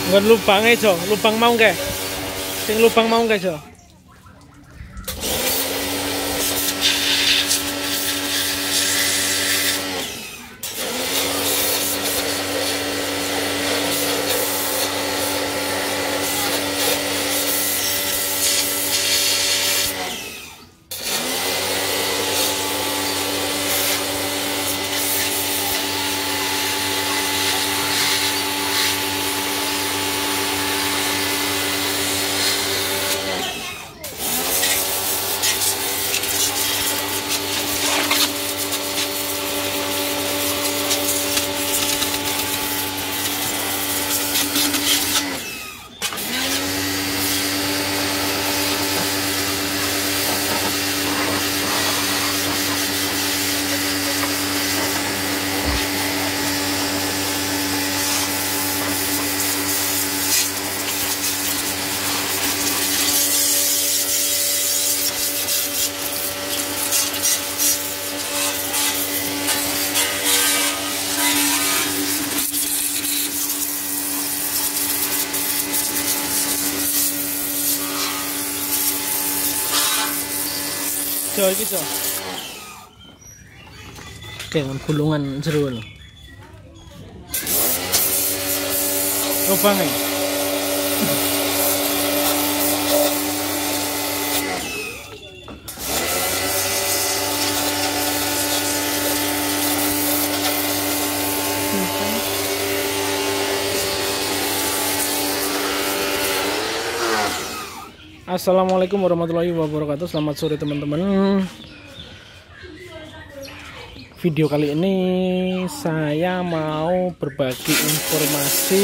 Nggak lubangnya Jo, lubang mau nggak? Sing lubang mau nggak Jo? Jo iki Jo. Oke, gulungan jero lho. Lubangnya. Assalamualaikum warahmatullahi wabarakatuh. Selamat sore teman-teman. Video kali ini saya mau berbagi informasi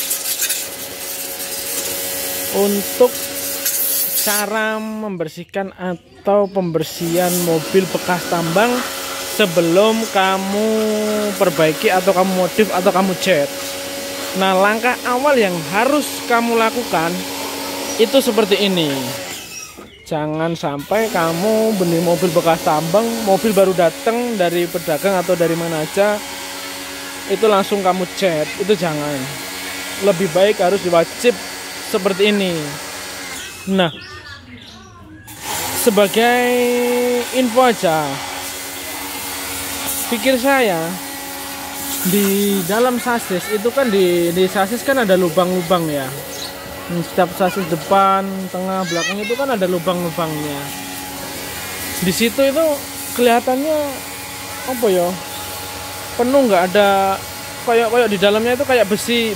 untuk cara membersihkan atau pembersihan mobil bekas tambang sebelum kamu perbaiki atau kamu modif atau kamu cat. Nah, langkah awal yang harus kamu lakukan itu seperti ini. Jangan sampai kamu beli mobil bekas tambang, mobil baru datang dari pedagang atau dari mana aja, itu langsung kamu cat. Itu jangan. Lebih baik harus diwajib seperti ini. Nah, sebagai info aja, pikir saya di dalam sasis itu kan di sasis kan ada lubang-lubang ya. Setiap sasis depan, tengah, belakang itu kan ada lubang-lubangnya. Di situ itu kelihatannya apa ya? Penuh, nggak ada kayak di dalamnya itu kayak besi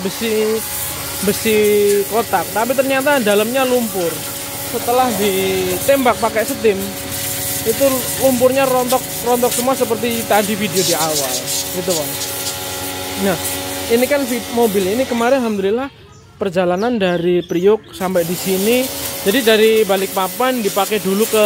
kotak, tapi ternyata dalamnya lumpur. Setelah ditembak pakai setim, itu lumpurnya rontok semua seperti tadi video di awal, gitu Bang. Nah, ini kan mobil ini kemarin alhamdulillah perjalanan dari Priuk sampai di sini. Jadi dari Balikpapan dipakai dulu ke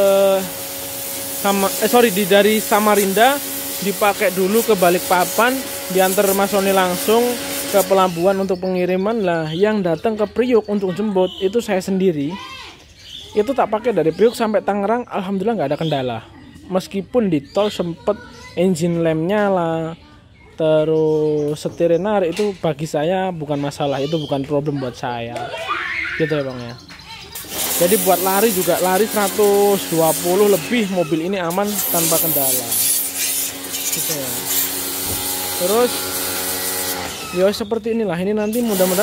dari Samarinda dipakai dulu ke Balikpapan, diantar Mas Sony langsung ke pelabuhan untuk pengiriman. Lah, yang datang ke Priuk untuk jemput itu saya sendiri. Itu tak pakai dari Priuk sampai Tangerang, alhamdulillah nggak ada kendala. Meskipun di tol sempet engine lamp nyala, terus setir narik, itu bagi saya bukan masalah, itu bukan problem buat saya, gitu ya Bang ya. Jadi buat lari juga, lari 120 lebih mobil ini aman tanpa kendala, gitu ya. Terus ya seperti inilah, ini nanti mudah-mudahan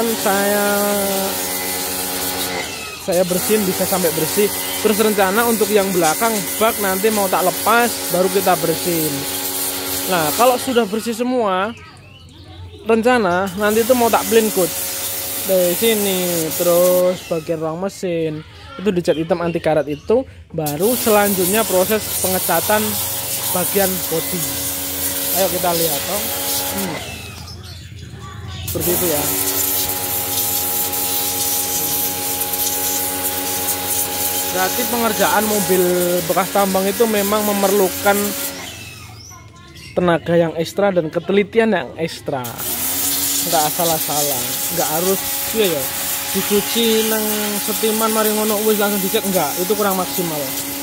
saya bersihin, bisa sampai bersih. Terus rencana untuk yang belakang bak nanti mau tak lepas baru kita bersihin. Nah, kalau sudah bersih semua, rencana nanti itu mau tak blend coat dari sini, terus bagian ruang mesin itu dicat hitam anti karat itu, baru selanjutnya proses pengecatan bagian bodi. Ayo kita lihat, seperti itu ya. Berarti pengerjaan mobil bekas tambang itu memang memerlukan tenaga yang ekstra dan ketelitian yang ekstra. Nggak asal-asalan, nggak harus ya dicuci nang setiman mari ngono wis langsung dicat, enggak, itu kurang maksimal.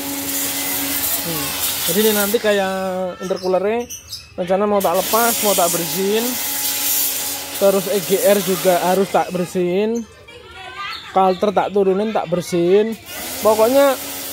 Jadi ini nanti kayak intercoolernya rencana mau tak lepas, mau tak bersihin. terus EGR juga harus tak bersihin, kalter tak turunin tak bersihin. Pokoknya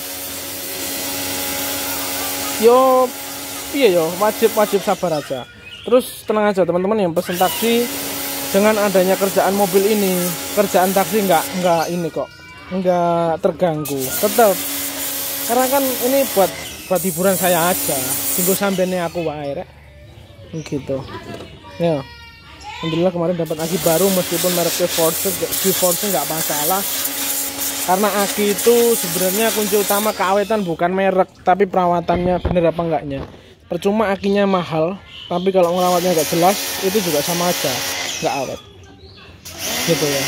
yo iya yo wajib sabar aja. Terus tenang aja teman-teman yang pesen taksi, dengan adanya kerjaan mobil ini, kerjaan taksi nggak ini kok, nggak terganggu tetap, karena kan ini buat hiburan saya aja, tunggu sambilnya aku wae rek gitu ya. Alhamdulillah kemarin dapat aki baru, meskipun mereknya Force nggak masalah, karena aki itu sebenarnya kunci utama keawetan bukan merek tapi perawatannya bener apa enggaknya. Percuma akinya mahal tapi kalau ngerawatnya nggak jelas itu juga sama aja nggak awet gitu ya.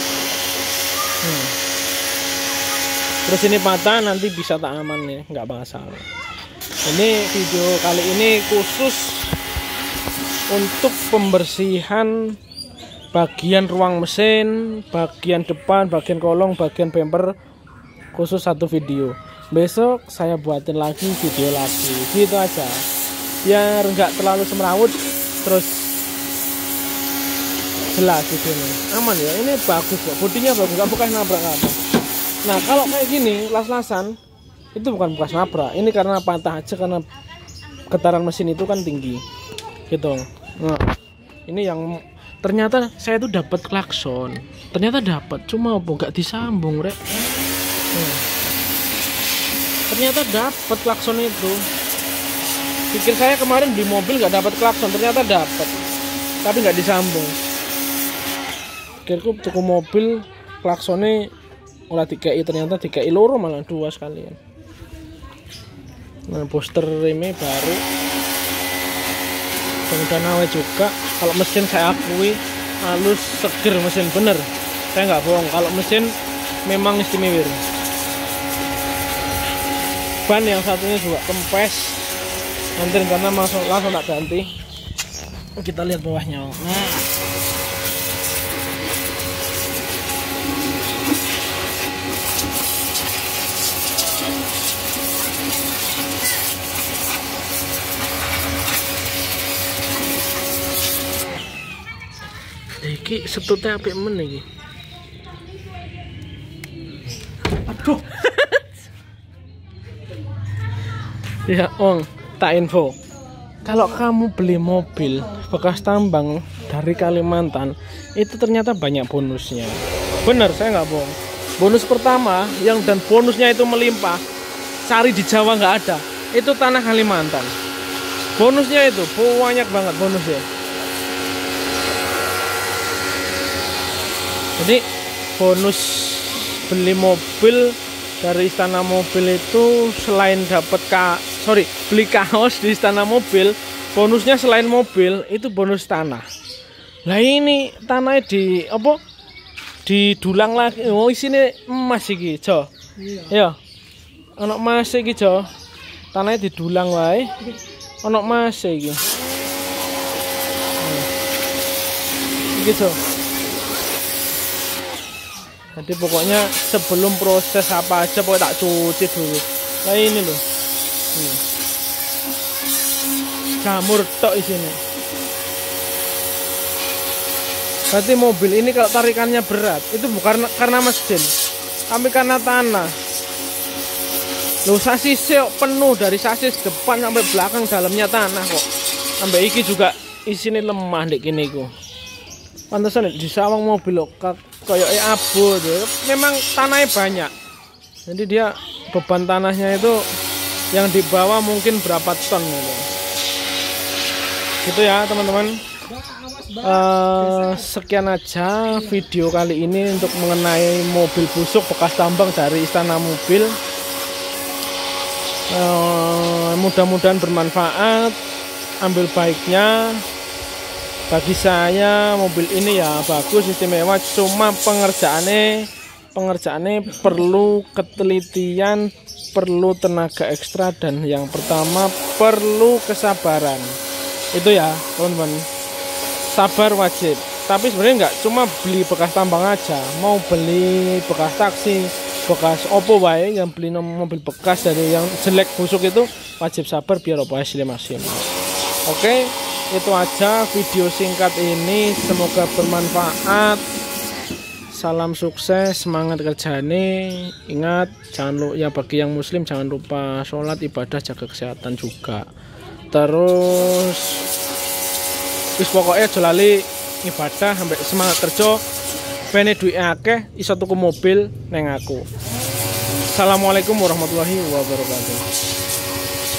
Terus ini patah nanti bisa tak aman nih, nggak masalah. Ini video kali ini khusus untuk pembersihan bagian ruang mesin, bagian depan, bagian kolong, bagian bumper, khusus satu video. Besok saya buatin lagi video lagi, gitu aja, biar nggak terlalu semrawut, terus jelas di sini aman ya. Ini bagus kok, bodinya bagus, nggak bekas nabrak apa. Nah kalau kayak gini las-lasan itu bukan bekas nabrak, ini karena patah aja, karena getaran mesin itu kan tinggi gitu. Nah ini yang ternyata saya tuh dapat klakson, ternyata dapat, cuma nggak disambung rek. Ternyata dapat klakson itu. Pikir saya kemarin di mobil nggak dapat klakson, ternyata dapat, tapi nggak disambung. Pikirku tuku mobil klaksonnya ulah DKI, ternyata DKI loro malah 2 sekalian. Nah poster remnya baru, kemudian awet juga. Kalau mesin saya akui halus, seger mesin bener, saya nggak bohong, kalau mesin memang istimewa. Ban yang satunya juga kempes, nanti karena langsung tak ganti. Kita lihat bawahnya. Iki setutnya apik men iki. Aduh. Ya, tak info. Kalau kamu beli mobil bekas tambang dari Kalimantan, itu ternyata banyak bonusnya. Bener, saya nggak bohong. Bonus pertama dan bonusnya itu melimpah. Cari di Jawa nggak ada. Itu tanah Kalimantan. Bonusnya itu banyak banget bonusnya. Jadi bonus beli mobil dari Istana Mobil itu selain dapat beli kaos di Istana Mobil, bonusnya selain mobil itu bonus tanah. Lah ini tanahnya didulang lagi. Oh isine emas iki, Jo. Ya. Ana emas iki, Jo. Tanahnya didulang wae. Ana emas iki. Iki, Jo. Jadi pokoknya sebelum proses apa aja pokoknya tak cuci dulu. Nah ini loh, jamur tok isinya. Berarti mobil ini kalau tarikannya berat itu bukan karena mesin, tapi karena tanah. Loh sasisnya penuh, dari sasis depan sampai belakang dalamnya tanah kok. Sampai iki juga isinya lemah dek kini ku. Pantesan di sawang mobil loh kayak abu tuh. Memang tanahnya banyak, jadi dia beban tanahnya itu yang dibawa mungkin berapa ton gitu ya teman-teman. Sekian aja video kali ini untuk mengenai mobil busuk bekas tambang dari Istana Mobil. Mudah-mudahan bermanfaat, ambil baiknya. Bagi saya mobil ini ya bagus, istimewa, cuma pengerjaannya perlu ketelitian, perlu tenaga ekstra, dan yang pertama perlu kesabaran. Itu ya teman-teman, sabar wajib. Tapi sebenarnya nggak cuma beli bekas tambang aja, mau beli bekas taksi, bekas opo wae, yang beli mobil bekas dari yang jelek busuk itu wajib sabar biar opo hasilnya maksimal. Oke, itu aja video singkat ini, semoga bermanfaat. Salam sukses, semangat kerjane. Ingat, jangan lupa ya, bagi yang muslim jangan lupa sholat, ibadah, jaga kesehatan juga. Terus wis pokoknya aja lali ibadah sampai semangat kerja. Bene duwe akeh iso tuku mobil neng aku. Assalamualaikum warahmatullahi wabarakatuh.